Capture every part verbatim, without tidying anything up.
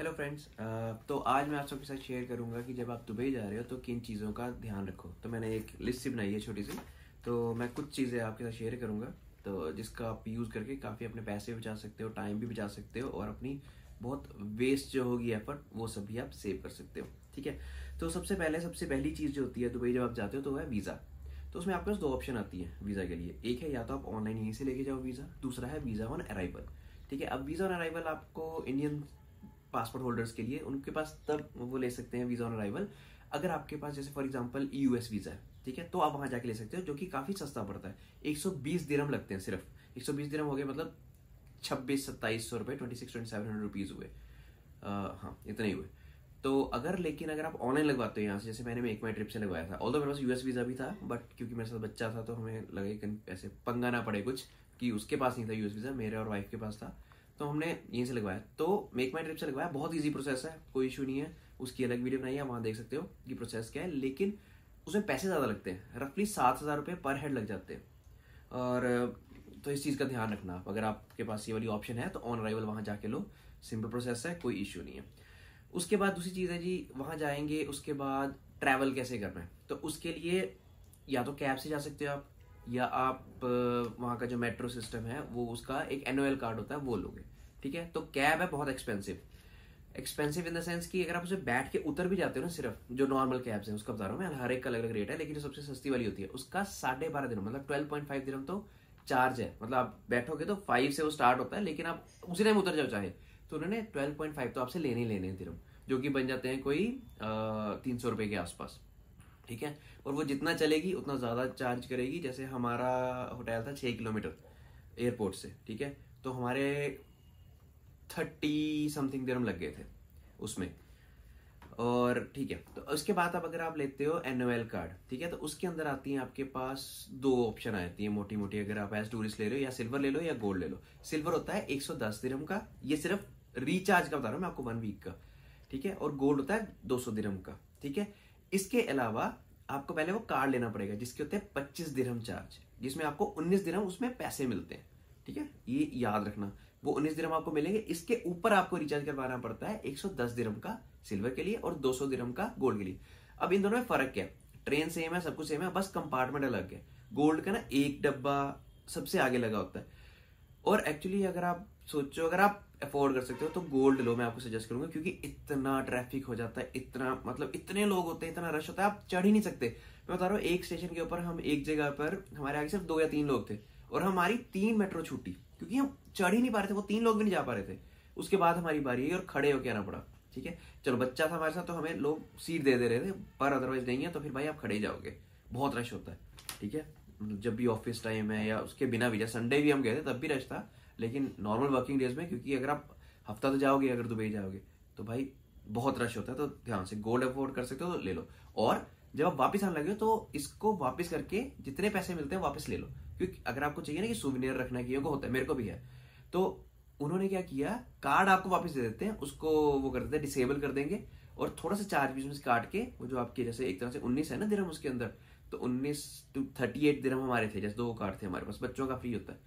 Hello friends. तो आज मैं आप सबके साथ शेयर करूंगा कि जब आप दुबई जा रहे हो तो किन चीज़ों का ध्यान रखो। तो मैंने एक लिस्ट सी बनाई है छोटी सी, तो मैं कुछ चीज़ें आपके साथ शेयर करूंगा तो जिसका आप यूज़ करके काफ़ी अपने पैसे बचा सकते हो, टाइम भी बचा सकते हो और अपनी बहुत वेस्ट जो होगी एफर्ट वो सब भी आप सेव कर सकते हो। ठीक है, तो सबसे पहले सबसे पहली चीज़ जो होती है दुबई जब आप जाते हो तो वो है वीज़ा। तो उसमें आपके पास दो ऑप्शन आती है वीज़ा के लिए। एक है या तो आप ऑनलाइन यहीं से लेके जाओ वीज़ा, दूसरा है वीज़ा ऑन अराइवल। ठीक है, अब वीज़ा ऑन अराइवल आपको इंडियन पासपोर्ट होल्डर्स के लिए उनके पास तब वो ले सकते हैं वीज़ा ऑन अराइवल अगर आपके पास जैसे फॉर एग्जांपल यूएस वीज़ा है। ठीक है, तो आप वहां जाके ले सकते हो जो कि काफ़ी सस्ता पड़ता है। एक सौ बीस दिरहम लगते हैं, सिर्फ एक सौ बीस दिरहम हो गए मतलब छब्बीस सत्ताईस सौ रुपये, twenty six twenty seven hundred rupees हुए। आ, हाँ इतने ही हुए। तो अगर लेकिन अगर आप ऑनलाइन लगवाते हो यहाँ से, जैसे मैंने एक माई ट्रिप से लगवाया था, ऑल्दो मेरे पास यूएस वीज़ा भी था बट क्योंकि मेरे साथ बच्चा था तो हमें लगे कि ऐसे पंगा ना पड़े कुछ कि उसके पास नहीं था यूएस वीज़ा, मेरे और वाइफ के पास था, तो हमने यहीं से लगवाया। तो मेक माई ट्रिप से लगवाया, बहुत इजी प्रोसेस है, कोई इशू नहीं है। उसकी अलग वीडियो बनाई है, वहाँ देख सकते हो कि प्रोसेस क्या है। लेकिन उसमें पैसे ज़्यादा लगते हैं, रफली सात हज़ार रुपये पर हेड लग जाते हैं। और तो इस चीज़ का ध्यान रखना आप, अगर आपके पास ये वाली ऑप्शन है तो ऑन अराइवल वहाँ जाके लो, सिंपल प्रोसेस है, कोई इशू नहीं है। उसके बाद दूसरी चीज़ है जी, वहाँ जाएंगे उसके बाद ट्रैवल कैसे करना है। तो उसके लिए या तो कैब से जा सकते हो आप, या आप वहाँ का जो मेट्रो सिस्टम है वो उसका एक एनुअल कार्ड होता है वो लोगे। ठीक है, तो कैब है बहुत expensive, expensive in the sense कि अगर आप उसे बैठ के उतर भी जाते हो ना, सिर्फ जो नॉर्मल कैब्स हैं उसका बता रहा हूँ मैं, हर एक का अलग अलग रेट है, लेकिन जो सबसे सस्ती वाली होती है उसका साढ़े बारह दिरहम मतलब ट्वेल्व पॉइंट फाइव दिरहम तो चार्ज है। मतलब आप बैठोगे तो फाइव से वो स्टार्ट होता है, लेकिन आप उसी टाइम उतर जाओ चाहे, तो उन्होंने ट्वेल्व पॉइंट फाइव तो आपसे लेने ही लेने हैं दिरहम, जो कि बन जाते हैं कोई तीन सौ रुपये के आसपास। ठीक है, और वो जितना चलेगी उतना ज़्यादा चार्ज करेगी। जैसे हमारा होटल था छः किलोमीटर एयरपोर्ट से, ठीक है, तो हमारे थर्टी समथिंग दिरहम लग गए थे उसमें। और ठीक है, तो उसके बाद अब अगर आप लेते हो एनुअल कार्ड, ठीक है, तो उसके अंदर आती हैं आपके पास दो ऑप्शन आती है मोटी मोटी, अगर आप एज टूरिस्ट ले रहे हो या सिल्वर ले लो या गोल्ड ले लो। सिल्वर होता है एक सौ दस दिरहम का, ये सिर्फ रिचार्ज का बता रहा हूँ मैं आपको, वन वीक का। ठीक है, और गोल्ड होता है दो सौ दिरहम का। ठीक है, इसके अलावा आपको पहले वो कार्ड लेना पड़ेगा जिसके होते हैं पच्चीस दिरहम चार्ज, जिसमें आपको उन्नीस दिरहम उसमें पैसे मिलते हैं। ठीक है, ये याद रखना, वो उन्नीस दिरहम आपको मिलेंगे। इसके ऊपर आपको रिचार्ज करवाना पड़ता है एक सौ दस दिरहम का सिल्वर के लिए और दो सौ दिरहम का गोल्ड के लिए। अब इन दोनों में फर्क क्या है? ट्रेन सेम है, सब कुछ सेम है, बस कंपार्टमेंट अलग है। गोल्ड का ना एक डब्बा सबसे आगे लगा होता है। और एक्चुअली अगर आप सोचो, अगर आप अफोर्ड कर सकते हो तो गोल्ड लो, मैं आपको सजेस्ट करूंगा, क्योंकि इतना ट्रैफिक हो जाता है, इतना मतलब इतने लोग होते हैं, इतना रश होता है, आप चढ़ ही नहीं सकते। मैं बता रहा हूँ, एक स्टेशन के ऊपर हम एक जगह पर, हमारे आगे सिर्फ दो या तीन लोग थे और हमारी तीन मेट्रो छूटी क्योंकि हम चढ़ ही नहीं पा रहे थे, वो तीन लोग भी नहीं जा पा रहे थे। उसके बाद हमारी बारी आई और खड़े होकर आना पड़ा। ठीक है, चलो बच्चा था हमारे साथ तो हमें लोग सीट दे दे रहे थे, पर अदरवाइज नहीं है तो फिर भाई आप खड़े ही जाओगे, बहुत रश होता है। ठीक है, जब भी ऑफिस टाइम है या उसके बिना भी, जैसे संडे भी हम गए थे तब भी रश था, लेकिन नॉर्मल वर्किंग डेज में, क्योंकि अगर आप हफ्ता तो जाओगे अगर दुबई जाओगे तो भाई बहुत रश होता है। तो ध्यान से, गोल्ड अफोर्ड कर सकते हो तो ले लो, और जब आप वापस आने लगे तो इसको वापस करके जितने पैसे मिलते हैं वापस ले लो, क्योंकि अगर आपको चाहिए ना कि सुविनियर रखना की होता है, मेरे को भी है, तो उन्होंने क्या किया, कार्ड आपको वापस दे देते हैं, उसको वो कर देते हैं डिसेबल कर देंगे, और थोड़ा सा चार्ज भी उसमें से काट के, वो जो आपके जैसे एक तरह से उन्नीस है ना दिरहम उसके अंदर, तो उन्नीस टू थर्टी एट दिरहम हमारे थे, जैसे दो कार्ड थे हमारे पास, बच्चों का फ्री होता है,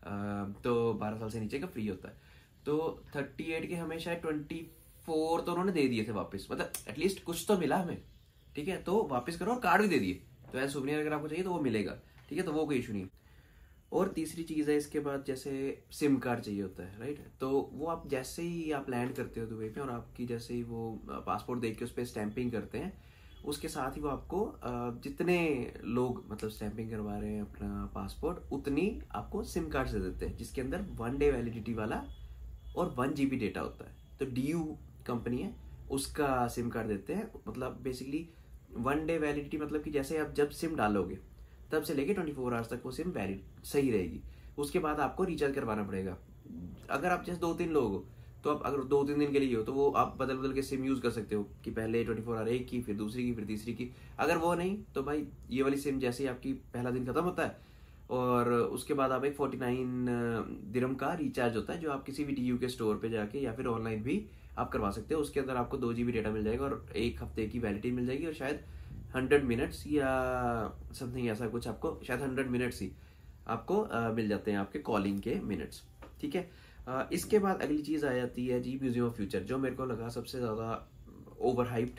तो बारह साल से नीचे का फ्री होता है, तो थर्टी एट के हमें शायद ट्वेंटी फोर तो उन्होंने दे दिए थे वापस, मतलब एटलीस्ट कुछ तो मिला हमें। ठीक है, तो वापस करो और कार्ड भी दे दिए, तो ऐसा सुविनियर अगर आपको चाहिए तो वो मिलेगा। ठीक है, तो वो कोई इशू नहीं। और तीसरी चीज़ है इसके बाद, जैसे सिम कार्ड चाहिए होता है, राइट, तो वो आप जैसे ही आप लैंड करते हो दुबई पे और आपकी जैसे ही वो पासपोर्ट देख के उस पर स्टैंपिंग करते हैं, उसके साथ ही वो आपको जितने लोग मतलब स्टैंपिंग करवा रहे हैं अपना पासपोर्ट, उतनी आपको सिम कार्ड दे देते हैं, जिसके अंदर वन डे वैलिडिटी वाला और वन जीबी डेटा होता है। तो डी यू कंपनी है उसका सिम कार्ड देते हैं, मतलब बेसिकली वन डे वैलिडिटी, मतलब कि जैसे आप जब सिम डालोगे तब से लेके ट्वेंटी फोर आवर्स तक वो सिम वैलिड सही रहेगी। उसके बाद आपको रिचार्ज करवाना पड़ेगा। अगर आप जैसे दो तीन लोग हो तो आप अगर दो तीन दिन के लिए हो तो वो आप बदल बदल के सिम यूज कर सकते हो, कि पहले ट्वेंटी फोर आवर एक की, फिर दूसरी की, फिर तीसरी की। अगर वो नहीं तो भाई ये वाली सिम जैसे ही आपकी पहला दिन खत्म होता है और उसके बाद आप एक फोर्टी नाइन दिरहम का रिचार्ज होता है, जो आप किसी भी डी यू के स्टोर पे जाके या फिर ऑनलाइन भी आप करवा सकते हो। उसके अंदर आपको दो जीबी डेटा मिल जाएगा और एक हफ्ते की वैलिडिटी मिल जाएगी, और शायद हंड्रेड मिनट्स या समथिंग ऐसा कुछ, आपको शायद हंड्रेड मिनट्स ही आपको आ, मिल जाते हैं आपके कॉलिंग के मिनट्स। ठीक है, आ, इसके बाद अगली चीज़ आ जाती है जी म्यूजियम ऑफ फ्यूचर, जो मेरे को लगा सबसे ज़्यादा ओवर हाइप्ड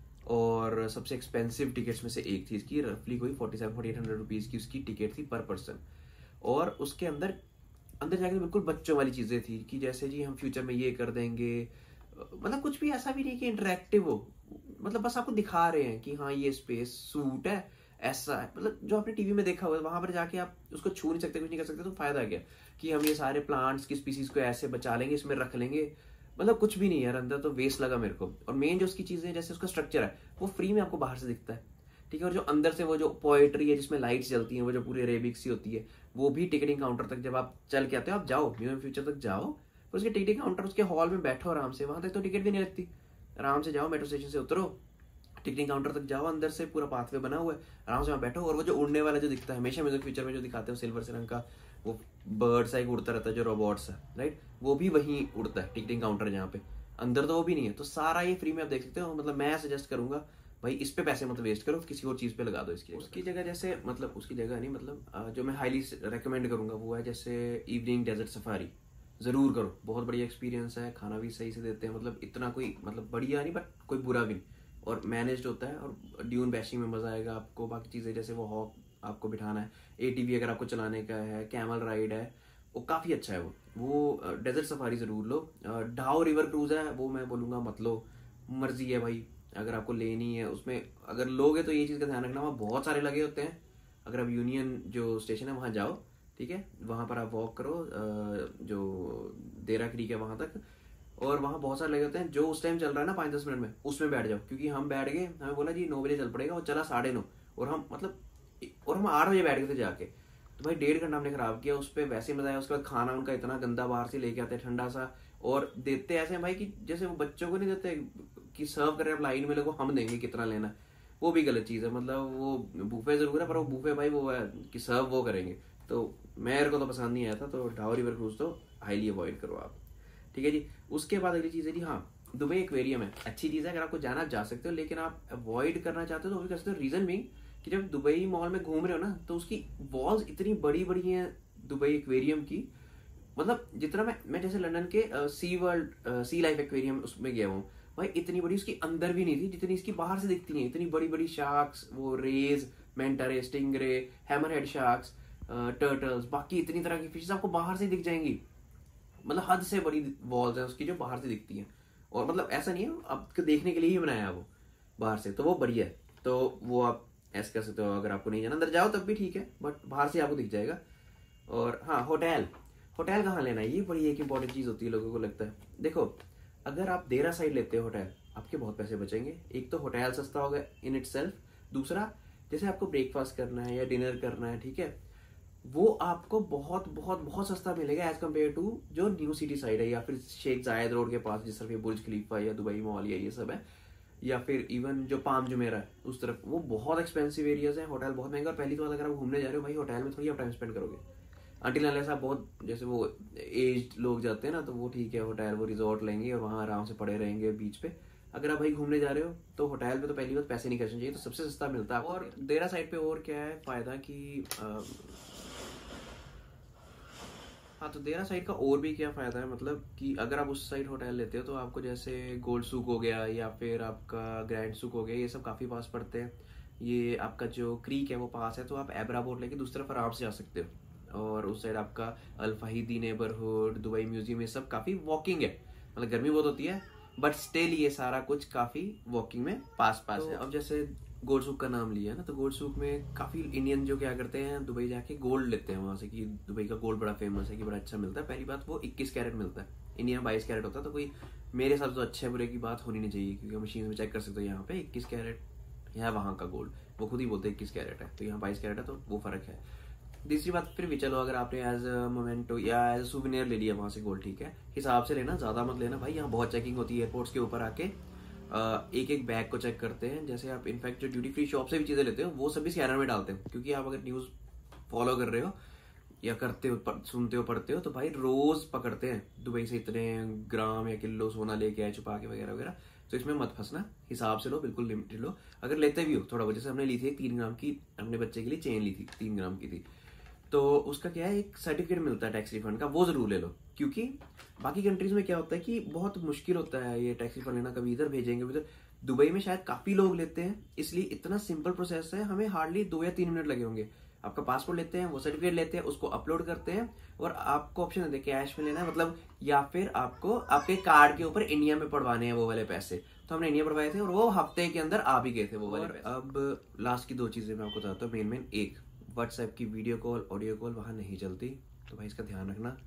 और सबसे एक्सपेंसिव टिकट्स में से एक थी। इसकी रफली कोई forty seven forty eight hundred rupees की उसकी टिकट थी पर पर्सन। और उसके अंदर अंदर जाके बिल्कुल बच्चों वाली चीज़ें थी कि जैसे जी हम फ्यूचर में ये कर देंगे, मतलब कुछ भी ऐसा भी नहीं कि इंटरेक्टिव हो, मतलब बस आपको दिखा रहे हैं कि हाँ ये स्पेस सूट है, ऐसा है, मतलब जो आपने टीवी में देखा हुआ है वहां पर जाके आप उसको छू नहीं सकते, कुछ नहीं कर सकते, तो फायदा क्या कि हम ये सारे प्लांट्स की स्पीसीज को ऐसे बचा लेंगे, इसमें रख लेंगे, मतलब कुछ भी नहीं यार, अंदर तो वेस्ट लगा मेरे को। और मेन जो उसकी चीजें जैसे उसका स्ट्रक्चर है वो फ्री में आपको बाहर से दिखता है, ठीक है। और जो अंदर से वो जो पोएट्री है जिसमें लाइट्स जलती हैं, वो जो पूरी अरेबिक सी होती है, वो भी टिकटिंग काउंटर तक जब आप चल के आते हो, आप जाओ म्यूजियम फ्यूचर तक जाओ, फिर उसके टिकटिंग काउंटर उसके हॉल में बैठो आराम से, वहां तक तो टिकट भी नहीं लगती, आराम से जाओ मेट्रो स्टेशन से उतरो, टिकटिंग काउंटर तक जाओ, अंदर से पूरा पाथवे बना हुआ है, आराम से वहां बैठो। और वो जो उड़ने वाला जो दिखता है हमेशा म्यूजिक फ्यूचर में जो दिखाते हैं सिल्वर से रंग का वो बर्ड सा एक उड़ता रहता है जो रोबोट्स है, राइट, वो भी वहीं उड़ता है टिकटिंग काउंटर जहाँ पे, अंदर तो वो भी नहीं है। तो सारा ये फ्री में आप देख सकते हो। मतलब मैं सजेस्ट करूंगा भाई इस पे पैसे मत वेस्ट करो, किसी और चीज पे लगा दो इसकी उसकी जगह। जैसे मतलब उसकी जगह नहीं, मतलब जो मैं हाईली रेकमेंड करूंगा वो है जैसे इवनिंग डेजर्ट सफारी, जरूर करो, बहुत बढ़िया एक्सपीरियंस है, खाना भी सही से देते हैं, मतलब इतना कोई मतलब बढ़िया नहीं बट कोई बुरा भी नहीं, और मैनेज्ड होता है। और ड्यून बैशिंग में मजा आएगा आपको। बाकी चीजें जैसे वो हॉक आपको बिठाना है, एटीवी अगर आपको चलाने का है, कैमल राइड है, वो काफी अच्छा है। वो वो डेजर्ट सफारी जरूर लो। डाओ रिवर क्रूज है, वो मैं बोलूंगा मत लो, मर्जी है भाई, अगर आपको लेनी है उसमें अगर लोगे तो ये चीज का ध्यान रखना वहाँ बहुत सारे लगे होते हैं। अगर आप यूनियन जो स्टेशन है वहां जाओ, ठीक है, वहां पर आप वॉक करो जो देरा क्रीक है वहां तक, और वहां बहुत सारे लगे होते हैं, जो उस टाइम चल रहा है ना पाँच दस मिनट में उसमें बैठ जाओ। क्योंकि हम बैठ गए, हमें बोला जी नौ बजे चल पड़ेगा, और चला साढ़े नौ, और हम मतलब और हम आठ बजे बैठ गए थे जाके, तो भाई डेढ़ घंटा हमने खराब किया उस पर, वैसे मजा आया। उसके बाद खाना उनका इतना गंदा बाहर से लेके आते हैं ठंडा सा, और देते ऐसे हैं भाई कि जैसे वो बच्चों को नहीं देते कि सर्व कर रहे हैं लाइन में, लोगों हम देंगे कितना लेना, वो भी गलत चीज है। मतलब वो बूफे जरूर है पर वो बूफे भाई वो है कि सर्व वो करेंगे, तो मेरे को तो पसंद नहीं आया था। तो डाओ रिवर क्रूज तो हाईली अवॉइड करो आप, ठीक है जी। उसके बाद अगली चीज है जी, हाँ दुबई एक्वेरियम है, अच्छी चीज है, अगर आपको जाना जा सकते हो, लेकिन आप अवॉइड करना चाहते हो तो वो भी कर सकते हो। रीजन भी कि जब दुबई मॉल में घूम रहे हो ना, तो उसकी वॉल्स इतनी बड़ी बड़ी हैं दुबई एक्वेरियम की, मतलब जितना मैं मैं जैसे लंदन के sea world sea life aquarium उसमें गया हूँ भाई, इतनी बड़ी उसकी अंदर भी नहीं थी जितनी इसकी बाहर से दिखती है। इतनी बड़ी बड़ी शार्क्स, वो rays, manta, stingray, hammerhead sharks, turtles, बाकी इतनी तरह की फिशेस आपको बाहर से दिख जाएंगी, मतलब हद से बड़ी वॉल्स है उसकी जो बाहर से दिखती हैं। और मतलब ऐसा नहीं है आपको देखने के लिए ही बनाया वो बाहर से, तो वो बढ़िया है। तो वो आप ऐसे कर सकते हो, अगर आपको नहीं जाना अंदर जाओ तब भी ठीक है, बट बाहर से आपको दिख जाएगा। और हाँ होटल, होटल कहाँ लेना है, ये बड़ी एक इंपॉर्टेंट चीज होती है, लोगों को लगता है। देखो अगर आप देरा साइड लेते हो होटल, आपके बहुत पैसे बचेंगे। एक तो होटल सस्ता होगा इन इट सेल्फ, दूसरा जैसे आपको ब्रेकफास्ट करना है या डिनर करना है, ठीक है, वो आपको बहुत बहुत बहुत सस्ता मिलेगा एज कम्पेयर टू जो न्यू सिटी साइड है, या फिर शेख जायद रोड के पास जिस तरफ ये बुर्ज खलीफा या दुबई मॉल या ये सब है, या फिर इवन जो पाम जुमेरा है उस तरफ, वो बहुत एक्सपेंसिव एरियाज है, होटल बहुत महंगा। और पहली बात अगर आप घूमने जा रहे हो भाई, होटल में थोड़ी आप टाइम स्पेंड करोगे अंटिल अनलेस आप बहुत जैसे वो एज्ड लोग जाते हैं ना, तो वो ठीक है, होटल वो रिजॉर्ट लेंगे और वहाँ आराम से पड़े रहेंगे बीच पे। अगर आप भाई घूमने जा रहे हो तो होटल पे तो पहली बात पैसे नहीं खर्चने चाहिए, तो सबसे सस्ता मिलता है। और देरा साइड पे और क्या है फायदा कि आ, हाँ तो देरा साइड का और भी क्या फायदा है, मतलब कि अगर आप उस साइड होटल लेते हो तो आपको जैसे गोल्ड सूक हो गया या फिर आपका ग्रैंड सूक हो गया, ये सब काफी पास पड़ते हैं। ये आपका जो क्रीक है वो पास है, तो आप एबरा बोट लेके दूसरी तरफ आराम से जा सकते हो। और उस साइड आपका Al Fahidi neighbourhood, Dubai museum, ये सब काफी वॉकिंग है, मतलब गर्मी बहुत होती है बट स्टिल ये सारा कुछ काफी वॉकिंग में पास पास तो है। अब जैसे गोल्ड सूक का नाम लिया ना, तो गोल्ड सूक में काफी इंडियन जो क्या करते हैं दुबई जाके गोल्ड लेते हैं वहां से, कि दुबई का गोल्ड बड़ा फेमस है कि बड़ा अच्छा मिलता है। पहली बात वो इक्कीस कैरेट मिलता है, इंडिया में बाईस कैरेट होता है, तो कोई मेरे हिसाब से तो अच्छे बुरे की बात होनी नहीं चाहिए, क्योंकि मशीन में चेक कर सकते हो यहाँ पे इक्कीस कैरेट है वहाँ का गोल्ड, वो खुद ही बोलते हैं इक्कीस कैरेट है, तो यहाँ बाईस कैरेट है, तो वो फर्क है। दूसरी बात फिर भी चलो, अगर आपने एज अ मोमेंटो या एज अ सुविनियर ले लिया वहां से गोल्ड, ठीक है, हिसाब से लेना, ज्यादा मत लेना भाई, यहाँ बहुत चेकिंग होती है एयरपोर्ट्स के ऊपर आके, एक एक बैग को चेक करते हैं। जैसे आप इनफैक्ट जो ड्यूटी फ्री शॉप से भी चीजें लेते हो वो सभी स्कैनर में डालते हो, क्योंकि आप अगर न्यूज फॉलो कर रहे हो या करते हो, सुनते हो, पढ़ते हो, तो भाई रोज पकड़ते हैं दुबई से इतने ग्राम या किलो सोना लेके आए छुपा के वगैरह वगैरह, तो इसमें मत फंसना, हिसाब से लो, बिल्कुल लिमिटेड लो। अगर लेते भी हो थोड़ा बहुत, जैसे हमने ली थी तीन ग्राम की, अपने बच्चे के लिए चेन ली थी, तीन ग्राम की थी, तो उसका क्या है, एक सर्टिफिकेट मिलता है टैक्स रिफंड का, वो जरूर ले लो, क्योंकि बाकी कंट्रीज में क्या होता है कि बहुत मुश्किल होता है ये टैक्स रिफंड लेना, कभी इधर भेजेंगे उधर। दुबई में शायद काफी लोग लेते हैं, इसलिए इतना सिंपल प्रोसेस है, हमें हार्डली दो या तीन मिनट लगे होंगे। आपका पासपोर्ट लेते हैं, वो सर्टिफिकेट लेते हैं, उसको अपलोड करते हैं, और आपको ऑप्शन देते हैं कैश में लेना है मतलब, या फिर आपको आपके कार्ड के ऊपर इंडिया में पड़वाने हैं वो वाले पैसे। तो हमने इंडिया पड़वाए थे और वो हफ्ते के अंदर आ भी गए थे वो वाले पैसे। अब लास्ट की दो चीजें मैं आपको बताता हूँ मेन मेन। एक, व्हाट्सएप की वीडियो कॉल ऑडियो कॉल वहाँ नहीं चलती, तो भाई इसका ध्यान रखना।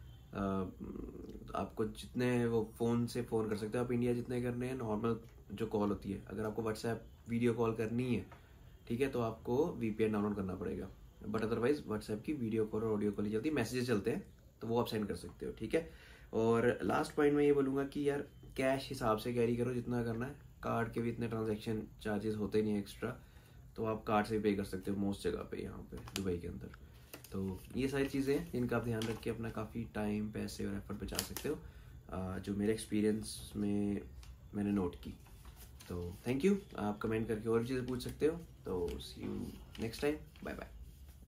आपको जितने वो फ़ोन से फ़ोन कर सकते हो आप इंडिया जितने करने हैं, नॉर्मल जो कॉल होती है, अगर आपको व्हाट्सएप वीडियो कॉल करनी है, ठीक है, तो आपको वीपीएन डाउनलोड करना पड़ेगा। बट अदरवाइज व्हाट्सएप की वीडियो कॉल और ऑडियो कॉल ही चलती है, मैसेजेस चलते हैं, तो वो आप सेंड कर सकते हो, ठीक है। और लास्ट पॉइंट मैं ये बोलूँगा कि यार कैश हिसाब से कैरी करो जितना करना है, कार्ड के भी इतने ट्रांजेक्शन चार्जेस होते नहीं एक्स्ट्रा, तो आप कार्ड से भी पे कर सकते हो मोस्ट जगह पे यहाँ पे दुबई के अंदर। तो ये सारी चीज़ें हैं जिनका आप ध्यान रख के अपना काफ़ी टाइम, पैसे और एफर्ट बचा सकते हो, जो मेरे एक्सपीरियंस में मैंने नोट की। तो थैंक यू, आप कमेंट करके और चीज़ें पूछ सकते हो। तो see you next time, bye bye.